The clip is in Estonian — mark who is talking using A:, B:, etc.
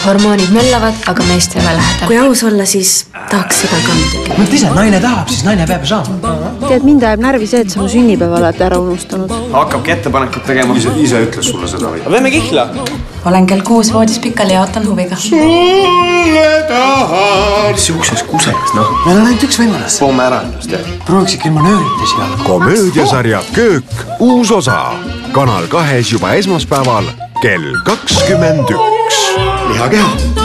A: hormoonid möllavad, aga meest ei ole lähedal.
B: Kui aus olla, siis tahaks seda ka midagi.
C: Mõtle ise, naine tahab, siis naine peab saama.
B: Tead, mind ajab närvi see, et sa mu sünnipäeva oled ära unustanud.
D: Hakkabki ettepanekut tegema.
E: Ise ütles sulle seda või?
D: Võime kihla.
A: Olen kell 6 voodis pikali ja ootan huviga.
D: Siukses kuses, noh.
C: Meil on ainult üks võimalus.
D: Poome ära ennast, jah.
C: Prooviks ikka ilma nöörite siia.
F: Komöödiasarja Köök uus osa. Kanal 2 juba esmaspäeval kell 21.
E: Lihakeha.